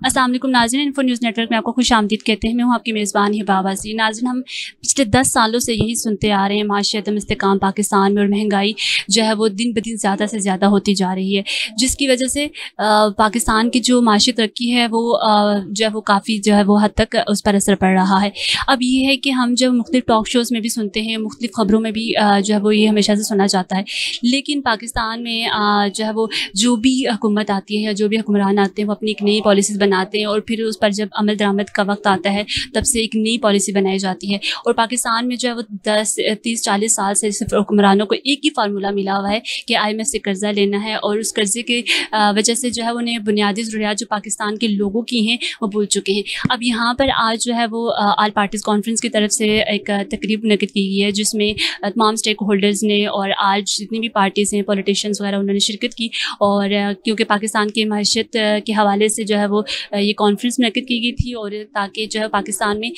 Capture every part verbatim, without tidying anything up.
अस्सलाम वालेकुम नाज़रीन, इन्फो न्यूज़ नेटवर्क में आपको खुशामदीद कहते हैं। मैं हूँ आपकी मेज़बान हिबा अब्बासी। नाज़रीन, हम पिछले दस सालों से यही सुनते आ रहे हैं, माशी अदम इस्तेकाम पाकिस्तान में और महंगाई जो है वो दिन ब दिन ज़्यादा से ज़्यादा होती जा रही है, जिसकी वजह से आ, पाकिस्तान की जो माशी तरक्की है वो आ, जो है वो काफ़ी जो है वो हद तक उस पर असर पड़ रहा है। अब ये है कि हम जब मुख्तलिफ टॉक शोज़ में भी सुनते हैं, मुख्तलिफ ख़बरों में भी आ, जो है वो ये हमेशा से सुना जाता है, लेकिन पाकिस्तान में आ, जो है वो जो भी हुकूमत आती है या जो भी हुक्मरान आते हैं वो अपनी एक नई पॉलिसीज़ बनाते हैं और फिर उस पर जब अमल दरामद का वक्त आता है तब से एक नई पॉलिसी बनाई जाती है। और पाकिस्तान में जो है वो दस तीस चालीस साल से सिर्फ हुक्मरानों को एक ही फार्मूला मिला हुआ है कि आई एम एफ से कर्ज़ा लेना है, और उस कर्ज़े के वजह से जो है उन्हें बुनियादी ज़रूरियात जो पाकिस्तान के लोगों की हैं वो भूल चुके हैं। अब यहाँ पर आज जो है वो आल पार्टीज़ कॉन्फ्रेंस की तरफ से एक तकरीब मुनक़िद की गई है, जिसमें तमाम स्टेक होल्डर्स ने और आज जितनी भी पार्टीज़ हैं, पॉलिटिशियंस वगैरह, उन्होंने शिरकत की। और क्योंकि पाकिस्तान की मईशत के हवाले से जो है वो ये कॉन्फ्रेंस मुनक़िद की गई थी, और ताकि जो है पाकिस्तान में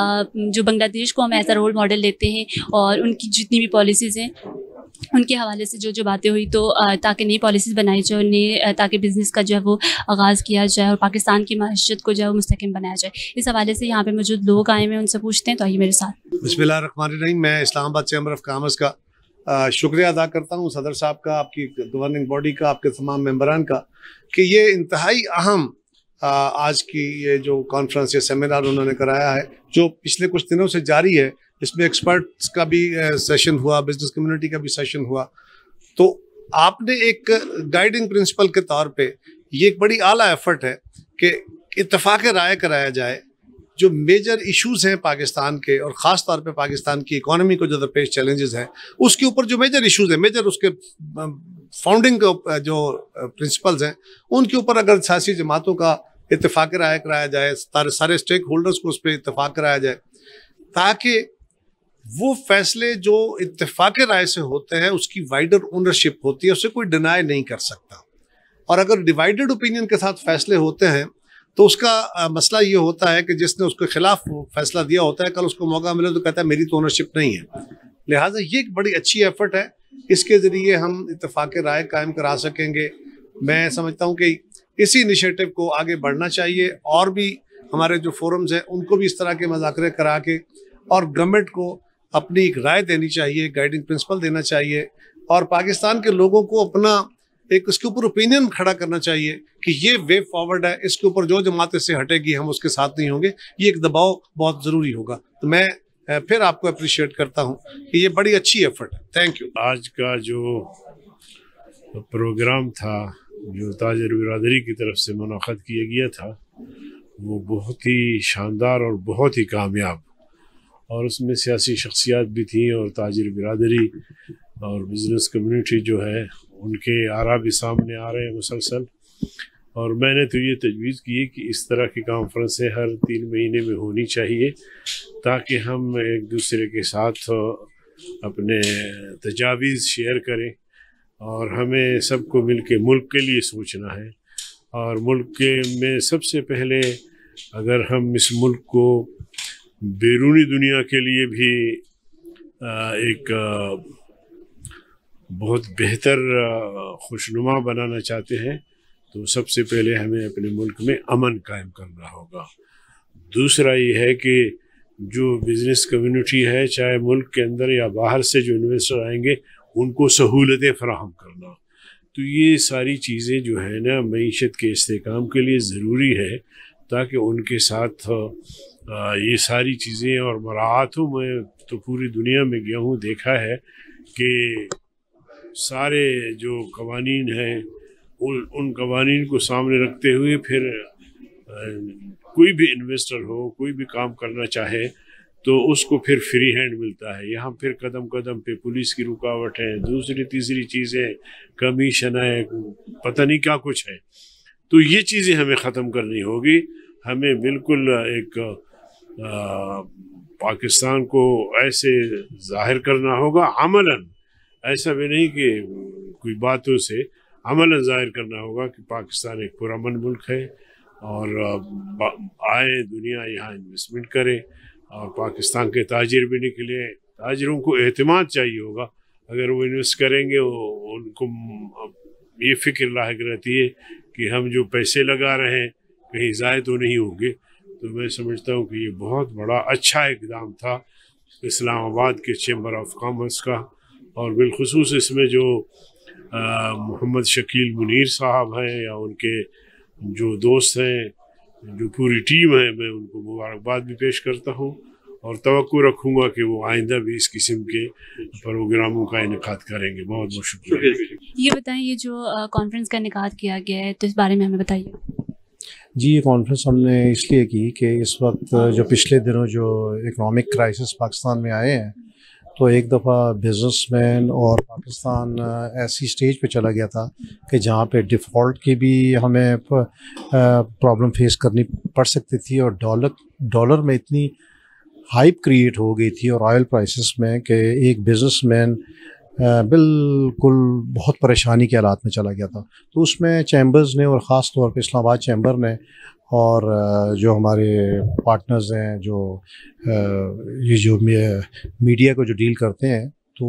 जो बांग्लादेश को हम एज अ रोल मॉडल लेते हैं और उनकी जितनी भी पॉलिसीज़ हैं उनके हवाले से जो जो बातें हुई, तो ताकि नई पॉलिसीज़ बनाई जाए, नई ताकि बिज़नेस का जो है वो आगाज़ किया जाए और पाकिस्तान की मईशत को जो है वो मुस्तहकम बनाया जाए। इस हवाले से यहाँ पे मौजूद लोग आए हैं, उनसे पूछते हैं। तो आइए मेरे साथ। बिस्मिल्लाहिर्रहमानिर्रहीम। मैं इस्लामाबाद चैम्बर ऑफ कॉमर्स का आ, शुक्रिया अदा करता हूँ सदर साहब का, आपकी गवर्निंग बॉडी का, आपके तमाम मेंबरान का, कि ये इंतहाई अहम आज की ये जो कॉन्फ्रेंस या सेमिनार उन्होंने कराया है, जो पिछले कुछ दिनों से जारी है। इसमें एक्सपर्ट्स का भी सेशन हुआ, बिजनेस कम्युनिटी का भी सेशन हुआ। तो आपने एक गाइडिंग प्रिंसिपल के तौर पे ये एक बड़ी आला एफर्ट है कि इत्तेफाक राय कराया जाए जो मेजर इश्यूज हैं पाकिस्तान के, और ख़ास तौर पे पाकिस्तान की इकोनॉमी को जो दरपेश चैलेंजेस हैं उसके ऊपर जो मेजर इश्यूज हैं, मेजर उसके फाउंडिंग जो प्रिंसिपल्स हैं उनके ऊपर अगर सियासी जमातों का इत्तेफाक राय कराया जाए, सारे सारे स्टेक होल्डर्स को उस पर इत्तेफाक कराया जाए, ताकि वो फैसले जो इत्तेफाक राय से होते हैं उसकी वाइडर ओनरशिप होती है, उसे कोई डिनाई नहीं कर सकता। और अगर डिवाइडेड ओपिनियन के साथ फैसले होते हैं तो उसका आ, मसला ये होता है कि जिसने उसके खिलाफ फैसला दिया होता है, कल उसको मौका मिले तो कहता है मेरी तो ओनरशिप नहीं है। लिहाजा ये एक बड़ी अच्छी एफर्ट है, इसके ज़रिए हम इत्तेफाक राय कायम करा सकेंगे। मैं समझता हूँ कि इसी इनिशिएटिव को आगे बढ़ना चाहिए, और भी हमारे जो फोरम्स हैं उनको भी इस तरह के मज़ाकरे करा के और गवर्नमेंट को अपनी एक राय देनी चाहिए, गाइडिंग प्रिंसिपल देना चाहिए, और पाकिस्तान के लोगों को अपना एक उसके ऊपर ओपिनियन खड़ा करना चाहिए कि ये वे फॉरवर्ड है, इसके ऊपर जो जमात इससे हटेगी हम उसके साथ नहीं होंगे। ये एक दबाव बहुत ज़रूरी होगा। तो मैं फिर आपको अप्रिशिएट करता हूँ कि ये बड़ी अच्छी एफर्ट है। Thank you. आज का जो प्रोग्राम था जो ताजिर बिरादरी की तरफ से मुनाक़द किया गया था वो बहुत ही शानदार और बहुत ही कामयाब, और उसमें सियासी शख्सियात भी थी और ताजिर बिरादरी और बिज़नेस कम्युनिटी जो है उनके आरा भी सामने आ रहे हैं मुसलसल। और मैंने तो ये तजवीज़ की है कि इस तरह की कॉन्फ्रेंसें हर तीन महीने में होनी चाहिए, ताकि हम एक दूसरे के साथ अपने तजावीज़ शेयर करें, और हमें सबको मिल के मुल्क के लिए सोचना है। और मुल्क के में सबसे पहले अगर हम इस मुल्क को बैरूनी दुनिया के लिए भी एक बहुत बेहतर खुशनुमा बनाना चाहते हैं तो सबसे पहले हमें अपने मुल्क में अमन कायम करना होगा। दूसरा ये है कि जो बिज़नेस कम्युनिटी है, चाहे मुल्क के अंदर या बाहर से जो इन्वेस्टर आएंगे, उनको सहूलतें फराहम करना। तो ये सारी चीज़ें जो है ना मईशत के इस्तेहकाम के लिए ज़रूरी है, ताकि उनके साथ ये सारी चीज़ें और मराहत हो। मैं तो पूरी दुनिया में गया हूँ, देखा है कि सारे जो कवानीन हैं उन उन कवानीन को सामने रखते हुए फिर कोई भी इन्वेस्टर हो, कोई भी काम करना चाहे तो उसको फिर फ्री हैंड मिलता है। यहाँ फिर कदम कदम पे पुलिस की रुकावट है, दूसरी तीसरी चीज़ें, कमीशन है, पता नहीं क्या कुछ है। तो ये चीज़ें हमें ख़त्म करनी होगी। हमें बिल्कुल एक आ, पाकिस्तान को ऐसे जाहिर करना होगा अमलन, ऐसा भी नहीं कि कोई बातों से, अमलन जाहिर करना होगा कि पाकिस्तान एक पुरअमन मुल्क है, और आए दुनिया यहाँ इन्वेस्टमेंट करे, और पाकिस्तान के ताजिर भी निकले। ताजिरों को एहतिमाद चाहिए होगा, अगर वो इन्वेस्ट करेंगे उनको ये फ़िक्र लायक रहती है कि हम जो पैसे लगा रहे हैं कहीं ज़ाय तो नहीं होंगे। तो मैं समझता हूँ कि ये बहुत बड़ा अच्छा इक़दाम था इस्लामाबाद के चैम्बर ऑफ कॉमर्स का, और बिलखुसूस इसमें जो मोहम्मद शकील मुनीर साहब हैं या उनके जो दोस्त हैं, जो पूरी टीम है, मैं उनको मुबारकबाद भी पेश करता हूँ और तवक्को रखूँगा कि वो आइंदा भी इस किस्म के प्रोग्रामों का इनेकाद करेंगे। बहुत बहुत शुक्रिया। ये बताएं, ये जो कॉन्फ्रेंस का इनेकाद किया गया है तो इस बारे में हमें बताइए। जी, ये कॉन्फ्रेंस हमने इसलिए की कि इस वक्त जो पिछले दिनों जो इकनॉमिक क्राइसिस पाकिस्तान में आए हैं, तो एक दफ़ा बिजनेसमैन और पाकिस्तान ऐसी स्टेज पे चला गया था कि जहाँ पे डिफ़ॉल्ट की भी हमें प्रॉब्लम फेस करनी पड़ सकती थी, और डॉलर डॉलर में इतनी हाइप क्रिएट हो गई थी और ऑयल प्राइसेस में कि एक बिजनेसमैन बिल्कुल बहुत परेशानी के हालात में चला गया था। तो उसमें चैम्बर्स ने और ख़ास तौर पे इस्लामाबाद चैम्बर ने और जो हमारे पार्टनर्स हैं, जो ये जो मीडिया को जो डील करते हैं,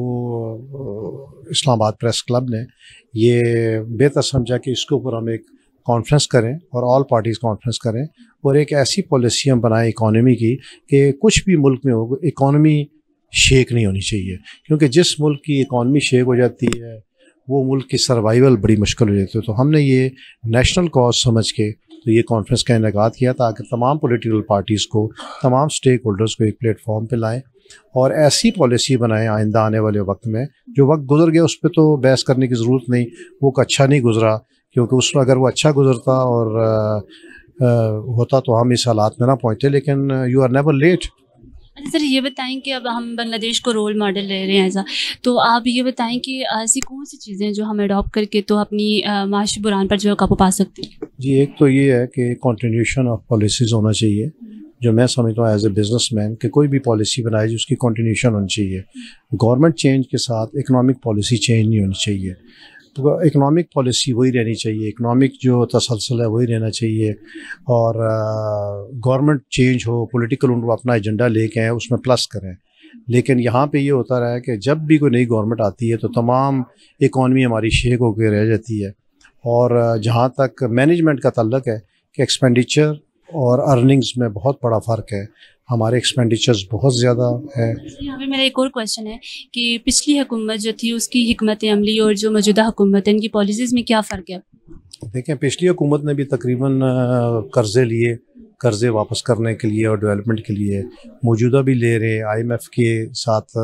तो इस्लामाबाद प्रेस क्लब ने ये बेहतर समझा कि इसके ऊपर हम एक कॉन्फ्रेंस करें और ऑल पार्टीज़ कॉन्फ्रेंस करें और एक ऐसी पॉलिसी हम बनाएं इकॉनमी की कि कुछ भी मुल्क में हो, इकॉनमी शेक नहीं होनी चाहिए, क्योंकि जिस मुल्क की इकॉनमी शेक हो जाती है वो मुल्क की सर्वाइवल बड़ी मुश्किल हो जाती है। तो हमने ये नेशनल कॉज समझ के तो ये कॉन्फ्रेंस का इनेकाद किया ताकि तमाम पॉलिटिकल पार्टीज़ को, तमाम स्टेक होल्डर्स को एक प्लेटफॉर्म पे लाएं और ऐसी पॉलिसी बनाएं आइंदा आने वाले वक्त में। जो वक्त गुजर गया उस पर तो बहस करने की ज़रूरत नहीं, वो अच्छा नहीं गुजरा, क्योंकि उसमें अगर वो अच्छा गुजरता और आ, आ, होता तो हम इस हालात में ना पहुँचते, लेकिन यू आर नेवर लेट। अच्छा सर, ये बताएं कि अब हम बांग्लादेश को रोल मॉडल ले रहे हैं ऐसा, तो आप ये बताएं कि ऐसी कौन सी चीज़ें जो हम अडॉप्ट करके तो अपनी माशी बुरान पर जो है काबू पा सकते हैं। जी, एक तो ये है कि कंटिन्यूशन ऑफ पॉलिसीज़ होना चाहिए, जो मैं समझता हूँ एज ए बिजनेसमैन कि कोई भी पॉलिसी बनाई जो उसकी कंटिन्यूशन होनी चाहिए। गवर्नमेंट चेंज के साथ इकनॉमिक पॉलिसी चेंज नहीं होनी चाहिए। तो इकनॉमिक पॉलिसी वही रहनी चाहिए, इकनॉमिक जो तसलसल है वही रहना चाहिए, और गवर्नमेंट चेंज हो, पॉलिटिकल उनको अपना एजेंडा लेके आए, उसमें प्लस करें। लेकिन यहाँ पे ये होता रहा है कि जब भी कोई नई गवर्नमेंट आती है तो तमाम इकॉनमी हमारी शेक होकर रह जाती है। और जहाँ तक मैनेजमेंट का ताल्लुक है कि एक्सपेंडिचर और अर्निंग्स में बहुत बड़ा फ़र्क है। हमारे एक्सपेंडिचर्स बहुत ज़्यादा है। यहाँ पे मेरा एक और क्वेश्चन है कि पिछली हुकूमत जो थी उसकी हिकमत अमली और जो मौजूदा हुकूमत है इनकी पॉलिसीज़ में क्या फ़र्क है? देखें, पिछली हुकूमत ने भी तकरीबन कर्ज़े लिए, कर्ज़े वापस करने के लिए और डेवलपमेंट के लिए, मौजूदा भी ले रहे हैं, आई एम एफ के साथ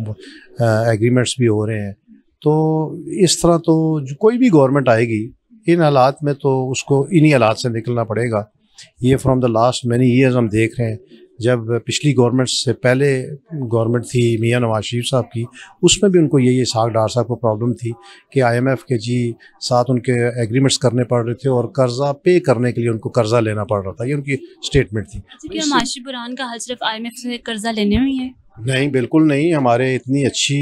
एग्रीमेंट्स भी हो रहे हैं। तो इस तरह तो कोई भी गवर्नमेंट आएगी इन हालात में तो उसको इन्हीं हालात से निकलना पड़ेगा। ये from the last many years हम देख रहे हैं। जब पिछली गवर्नमेंट से पहले गवर्नमेंट थी मियां नवाज शरीफ साहब की, उसमें भी उनको यही इसहाक डार साहब को प्रॉब्लम थी कि आईएमएफ के जी साथ उनके एग्रीमेंट्स करने पड़ रहे थे और कर्जा पे करने के लिए उनको कर्जा लेना पड़ रहा था। ये उनकी स्टेटमेंट थी। क्या माशी बुरान का हल सिर्फ आईएमएफ से कर्जा लेने में ही है? नहीं, बिल्कुल नहीं। हमारे इतनी अच्छी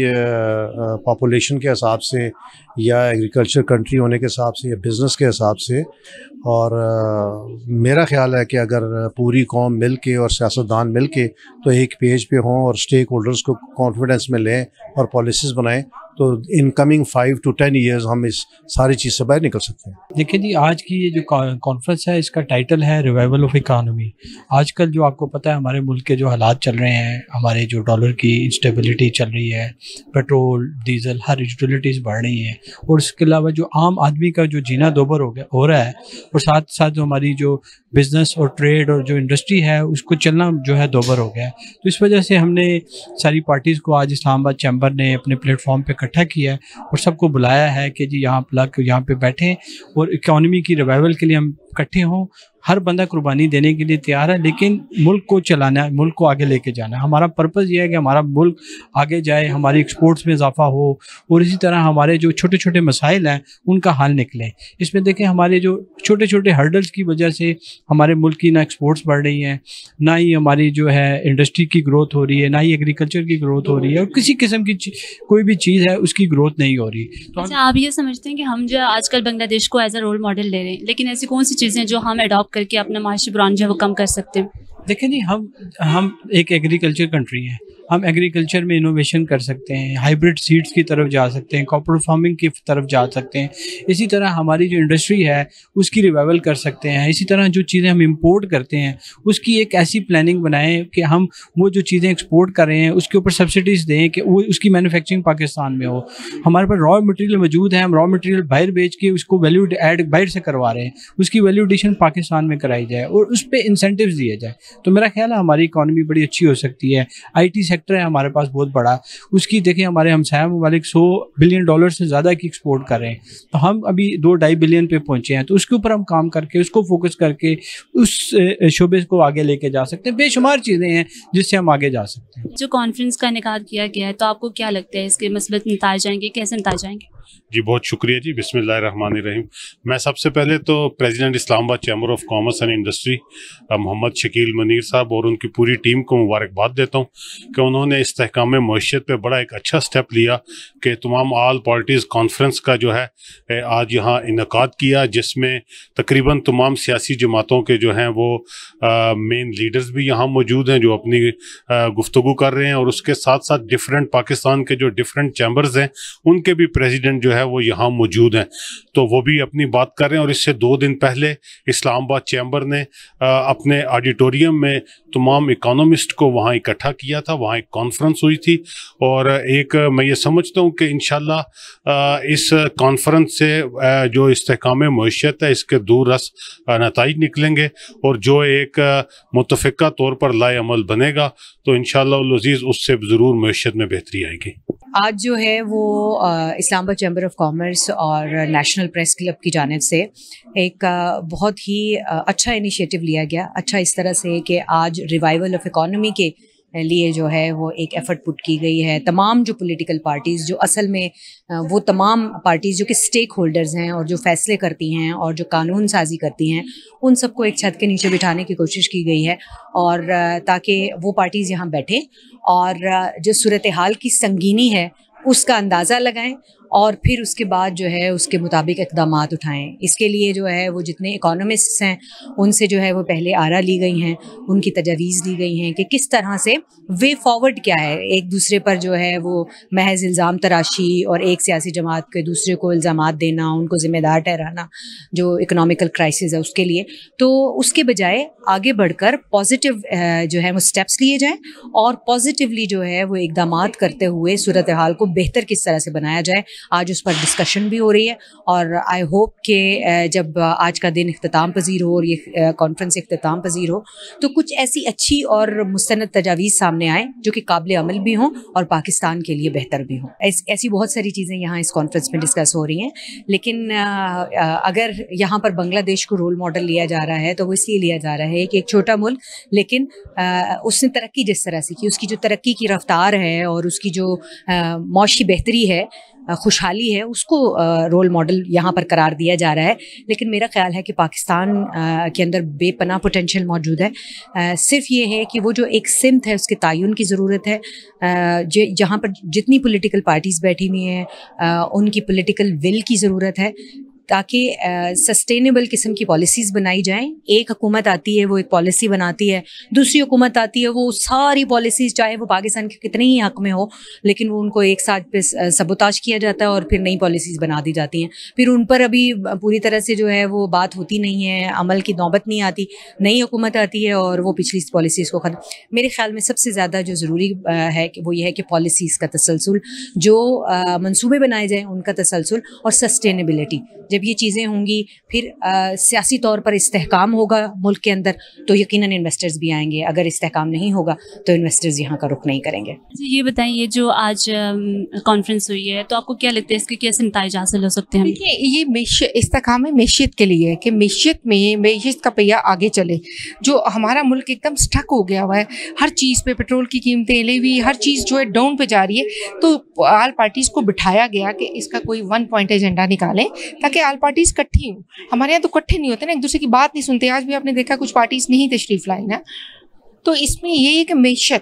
पॉपुलेशन के हिसाब से या एग्रीकल्चर कंट्री होने के हिसाब से या बिज़नेस के हिसाब से, और आ, मेरा ख्याल है कि अगर पूरी कौम मिल के और सियासतदान मिल के तो एक पेज पे हों और स्टेक होल्डर्स को कॉन्फिडेंस में लें और पॉलिसीज़ बनाएं तो in coming five to ten years हम इस सारी चीज़ से बाहर निकल सकते हैं। देखिए जी, आज की ये जो कॉन्फ्रेंस है इसका टाइटल है रिवाइवल ऑफ इकानमी। आजकल जो आपको पता है हमारे मुल्क के जो हालात चल रहे हैं, हमारे जो डॉलर की इंस्टेबिलिटी चल रही है, पेट्रोल डीजल हर यूटिलिटीज़ बढ़ रही हैं, और इसके अलावा जो आम आदमी का जो जीना दोबर हो गया हो रहा है, और साथ साथ जो हमारी जो बिज़नेस और ट्रेड और जो इंडस्ट्री है उसको चलना जो है दोबर हो गया है। तो इस वजह से हमने सारी पार्टीज़ को आज इस्लामाबाद चैम्बर ने अपने प्लेटफॉर्म पे इकट्ठा किया है और सबको बुलाया है कि जी यहाँ प्लग यहाँ पे बैठें और इकॉनमी की रिवाइवल के लिए हम इकट्ठे हों। हर बंदा कुर्बानी देने के लिए तैयार है, लेकिन मुल्क को चलाना है, मुल्क को आगे लेके जाना है। हमारा पर्पज़ ये है कि हमारा मुल्क आगे जाए, हमारी एक्सपोर्ट्स में इजाफा हो, और इसी तरह हमारे जो छोटे छोटे मसाइल हैं उनका हल निकले। इसमें देखें हमारे जो छोटे छोटे हर्डल्स की वजह से हमारे मुल्क की ना एक्सपोर्ट्स बढ़ रही हैं, ना ही हमारी जो है इंडस्ट्री की ग्रोथ हो रही है, ना ही एग्रीकल्चर की ग्रोथ हो रही है, और किसी किस्म की कोई भी चीज़ है उसकी ग्रोथ नहीं हो रही। तो अच्छा, आप ये समझते हैं कि हम जो आजकल बांग्लादेश को एज अ रोल मॉडल ले रहे हैं, लेकिन ऐसी कौन सी चीज़ें जो हम अडॉप्ट करके अपना माशी बुरान जो है वो कम कर सकते हैं? देखें जी, हम हम एक एग्रीकल्चर कंट्री है हम एग्रीकल्चर में इनोवेशन कर सकते हैं, हाइब्रिड सीड्स की तरफ जा सकते हैं, कॉर्पोरेट फार्मिंग की तरफ जा सकते हैं। इसी तरह हमारी जो इंडस्ट्री है उसकी रिवाइवल कर सकते हैं। इसी तरह जो चीज़ें हम इंपोर्ट करते हैं उसकी एक ऐसी प्लानिंग बनाएं कि हम वो जो चीज़ें एक्सपोर्ट कर रहे हैं उसके ऊपर सब्सिडीज़ दें कि वो उसकी मैन्युफैक्चरिंग पाकिस्तान में हो। हमारे पास रॉ मटेरियल मौजूद है, हम रॉ मटेरियल बाहर बेच के उसको वैल्यू ऐड बाहर से करवा रहे हैं, उसकी वैल्यू एडिशन पाकिस्तान में कराई जाए और उस पर इंसेंटिव्स दिए जाए, तो मेरा ख्याल है हमारी इकॉनमी बड़ी अच्छी हो सकती है। आईटी सेक्टर है हमारे पास बहुत बड़ा, उसकी देखें हमारे हमसाया ममालिक सौ बिलियन डॉलर से ज़्यादा की एक्सपोर्ट कर रहे हैं, तो हम अभी दो ढाई बिलियन पे पहुंचे हैं, तो उसके ऊपर हम काम करके उसको फोकस करके उस शोबे को आगे लेके जा सकते हैं। बेशुमार चीज़ें हैं जिससे हम आगे जा सकते हैं। जो कॉन्फ्रेंस का इनेकाद किया गया है, तो आपको क्या लगता है इसके मसबत नतीजे आएंगे, कैसे नतीजे आएंगे? जी बहुत शुक्रिया जी, बिस्मिल्लाहिर्रहमानिर्रहीम। मैं सबसे पहले तो president Islamabad chamber of commerce and industry Mohammad Shakeel Munir Sahab और उनकी पूरी टीम को मुबारकबाद देता हूँ कि उन्होंने इस्तेहकाम मईशत पे बड़ा एक अच्छा स्टेप लिया कि तमाम आल पार्टीज़ कॉन्फ्रेंस का जो है आज यहाँ इनकाद किया, जिसमें तकरीबन तमाम सियासी जमातों के जो हैं वो मेन लीडर्स भी यहाँ मौजूद हैं जो अपनी गुफ्तगू कर रहे हैं, और उसके साथ साथ डिफरेंट पाकिस्तान के जो डिफरेंट चैम्बर्स हैं उनके भी प्रेसिडेंट जो है वो यहाँ मौजूद हैं, तो वो भी अपनी बात कर रहे हैं। और इससे दो दिन पहले इस्लामाबाद चैम्बर ने आ, अपने ऑडिटोरियम में तमाम इकोनॉमिस्ट को वहाँ इकट्ठा किया था, वहाँ एक कॉन्फ्रेंस हुई थी, और एक मैं ये समझता हूँ कि इंशाल्लाह इस कॉन्फ्रेंस से आ, जो इस्तेहकाम मईशत है इसके दूररस नताइज निकलेंगे, और जो एक मुतफ़िका तौर पर लाएअमल बनेगा तो इंशाअल्लाह अज़ीज़ उससे ज़रूर मईशत में बेहतरी आएगी। आज जो है वो इस्लामाबाद चैम्बर ऑफ कॉमर्स और नेशनल प्रेस क्लब की जानिब से एक बहुत ही अच्छा इनिशिएटिव लिया गया। अच्छा इस तरह से कि आज रिवाइवल ऑफ इकॉनमी के लिए जो है वो एक एफर्ट पुट की गई है। तमाम जो पॉलिटिकल पार्टीज़ जो असल में वो तमाम पार्टीज़ जो कि स्टेक होल्डर्स हैं और जो फैसले करती हैं और जो कानून साजी करती हैं, उन सबको एक छत के नीचे बिठाने की कोशिश की गई है, और ताकि वो पार्टीज़ यहाँ बैठें और जो सूरत हाल की संगीनी है उसका अंदाज़ा लगाएं और फिर उसके बाद जो है उसके मुताबिक इक़दामात उठाएं। इसके लिए जो है वो जितने इकोनॉमिस्ट्स हैं उनसे जो है वो पहले आरा ली गई हैं, उनकी तजावीज़ ली गई हैं कि किस तरह से वे फॉरवर्ड क्या है। एक दूसरे पर जो है वो महज इल्ज़ाम तराशी और एक सियासी जमात के दूसरे को इल्ज़ामात देना, उनको ज़िम्मेदार ठहराना जो इकोनॉमिकल क्राइसिस है उसके लिए, तो उसके बजाय आगे बढ़कर पॉजिटिव जो है वो स्टेप्स लिए जाएँ और पॉजिटिवली जो है वो इक़दामात करते हुए सूरत हाल को बेहतर किस तरह से बनाया जाए। आज उस पर डिस्कशन भी हो रही है, और आई होप कि जब आज का दिन इख्तिताम पजीर हो और ये कॉन्फ्रेंस इख्तिताम पजीर हो तो कुछ ऐसी अच्छी और मुस्तनद तजावीज़ सामने आए जो कि काबिल अमल भी हों और पाकिस्तान के लिए बेहतर भी हों। ऐस, ऐसी बहुत सारी चीज़ें यहाँ इस कॉन्फ्रेंस में डिस्कस हो रही हैं, लेकिन अगर यहाँ पर बांग्लादेश को रोल मॉडल लिया जा रहा है तो वो इसलिए लिया जा रहा है कि एक छोटा मुल्क, लेकिन उसने तरक्की जिस तरह से की, उसकी जो तरक्की की रफ्तार है और उसकी जो मौशी बेहतरी है, खुशहाली है, उसको रोल मॉडल यहाँ पर करार दिया जा रहा है। लेकिन मेरा ख्याल है कि पाकिस्तान के अंदर बेपनाह पोटेंशियल मौजूद है। सिर्फ ये है कि वो जो एक सिमत है उसके तायुन की ज़रूरत है। जहाँ पर जितनी पॉलिटिकल पार्टीज़ बैठी हुई हैं उनकी पॉलिटिकल विल की ज़रूरत है ताकि सस्टेनेबल किस्म की पॉलिसीज़ बनाई जाएं। एक हुकूमत आती है वो एक पॉलिसी बनाती है, दूसरी हुकूमत आती है वो सारी पॉलिसीज़ चाहे वो पाकिस्तान के कितने ही हक में हो, लेकिन वो उनको एक साथ पे सबोताज किया जाता है और फिर नई पॉलिसीज़ बना दी जाती हैं। फिर उन पर अभी पूरी तरह से जो है वो बात होती नहीं है, अमल की नौबत नहीं आती। नई हुकूमत आती है और वो पिछली पॉलिसीज़ को ख़त्म। मेरे ख्याल में सबसे ज़्यादा जो ज़रूरी है कि वो ये है कि पॉलिसीज़ का तसलसल, जो मनसूबे बनाए जाएँ उनका तसलसल और सस्टेनेबिलिटी। जब ये चीज़ें होंगी फिर आ, सियासी तौर पर इस्तेहकाम होगा मुल्क के अंदर तो यकीनन इन्वेस्टर्स भी आएंगे। अगर इस्तेहकाम नहीं होगा तो इन्वेस्टर्स यहाँ का रुख नहीं करेंगे। ये बताइए, जो आज कॉन्फ्रेंस हुई है तो आपको क्या लगता है इसके कैसे नतीजे हासिल हो सकते हैं? देखिए, ये मेशियत इस्तेहकाम मेशियत के लिए है कि मेशियत में मेशियत का पहिया आगे चले। जो हमारा मुल्क एकदम स्टक हो गया हुआ है, हर चीज़ पे पेट्रोल की कीमतें ले हुई, हर चीज़ जो है डाउन पे जा रही है, तो आल पार्टीज़ को बिठाया गया कि इसका कोई वन पॉइंट एजेंडा निकालें ताकि आल पार्टीज़ इकट्ठी हों। हमारे यहाँ तो इकट्ठे नहीं होते ना, एक दूसरे की बात नहीं सुनते। आज भी आपने देखा कुछ पार्टीज़ नहीं तशरीफ़ लाई ना, तो इसमें ये है कि मेशियत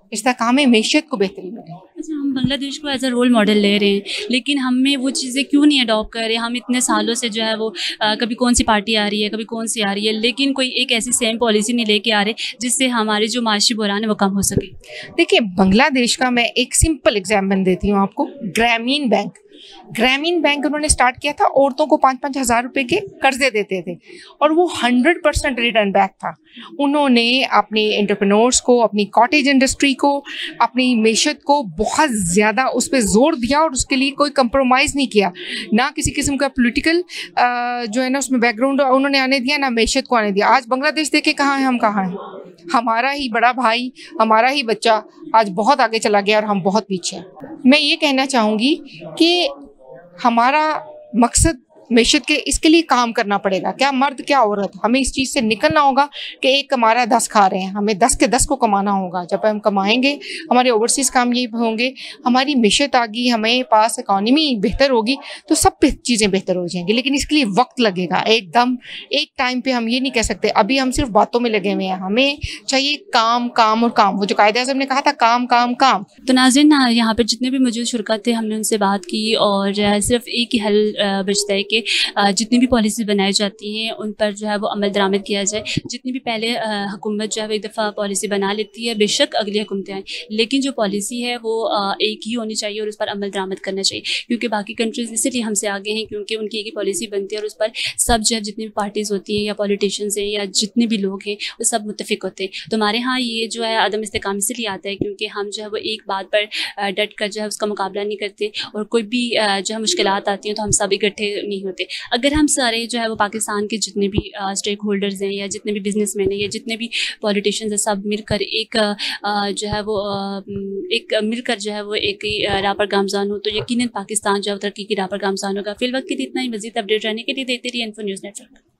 इस्तेकाम मैशियत को बेहतरी मिले। अच्छा, हम बांग्लादेश को एज अ रोल मॉडल ले रहे हैं, लेकिन हम में वो चीज़ें क्यों नहीं अडॉप्ट कर रहे? हम इतने सालों से जो है वो आ, कभी कौन सी पार्टी आ रही है, कभी कौन सी आ रही है, लेकिन कोई एक ऐसी सेम पॉलिसी नहीं लेके आ रहे जिससे हमारे जो माशी बुरान है वो कम हो सके। देखिए, बांग्लादेश का मैं एक सिंपल एग्जाम्पल देती हूँ आपको। ग्रामीण बैंक ग्रामीण बैंक उन्होंने स्टार्ट किया था, औरतों को पाँच पाँच हज़ार रुपए के कर्जे देते थे और वो हंड्रेड परसेंट रिटर्न बैक था। उन्होंने अपने एंटरप्रेन्योर्स को, अपनी कॉटेज इंडस्ट्री को, अपनी मेशत को बहुत ज़्यादा उस पर जोर दिया और उसके लिए कोई कंप्रोमाइज़ नहीं किया। ना किसी किस्म का पॉलिटिकल जो है ना उसमें बैकग्राउंड उन्होंने आने दिया, ना मेशत को आने दिया। आज बांग्लादेश देखे कहाँ हैं हम, कहाँ हैं। हमारा ही बड़ा भाई, हमारा ही बच्चा आज बहुत आगे चला गया और हम बहुत पीछे हैं। मैं ये कहना चाहूँगी कि हमारा मकसद मैशत के, इसके लिए काम करना पड़ेगा। क्या मर्द क्या औरत, हमें इस चीज़ से निकलना होगा कि एक कमारा दस खा रहे हैं, हमें दस के दस को कमाना होगा। जब हम कमाएंगे हमारे ओवरसीज़ काम ये होंगे, हमारी मैशत आगी, हमें पास इकॉनमी बेहतर होगी तो सब चीज़ें बेहतर हो जाएंगी। लेकिन इसके लिए वक्त लगेगा। एकदम एक टाइम पे हम ये नहीं कह सकते। अभी हम सिर्फ बातों में लगे हुए हैं, हमें चाहिए काम काम और काम। वो जो कायदे आज़म ने कहा था काम काम काम। तो नाज़रीन, यहाँ पर जितने भी मौजूद शुरकत थे हमने उनसे बात की और सिर्फ एक ही हल बचता है कि जितनी भी पॉलिसी बनाई जाती हैं उन पर जो है वो अमल दरामद किया जाए। जितनी भी पहले हुकूमत जो है वो एक दफ़ा पॉलिसी बना लेती है, बेशक अगली हुकूमतें आएँ, लेकिन जो पॉलिसी है वो एक ही होनी चाहिए और उस पर अमल दरामद करना चाहिए। क्योंकि बाकी कंट्रीज़ इसीलिए हमसे आगे हैं क्योंकि उनकी एक ही पॉलिसी बनती है और उस पर सब जो है जितनी भी पार्टीज़ होती हैं या पॉलिटिशियंस हैं या जितने भी लोग हैं वो सब मुत्तफ़िक होते हैं। तो हमारे यहाँ ये जो है अदम इस्तेकाम इसलिए आता है क्योंकि हम जो है वो एक बात पर डट कर जो है उसका मुकाबला नहीं करते और कोई भी जो है मुश्किलात आती हैं तो हम सब इकट्ठे नहीं होते। अगर हम सारे जो है वो पाकिस्तान के जितने भी स्टेक होल्डर्स हैं या जितने भी बिजनेसमैन हैं या जितने भी पॉलिटिशियंस हैं सब मिलकर एक आ, जो है वो आ, एक मिलकर जो है वो एक राह पर गामज़ान हो तो यकीनन पाकिस्तान जो है तरक्की की राह पर गामज़ान होगा। फिलहाल के लिए इतना ही। मज़ीद अपडेट रहने के लिए देखते रहिए इन्फो न्यूज़ नेटवर्क।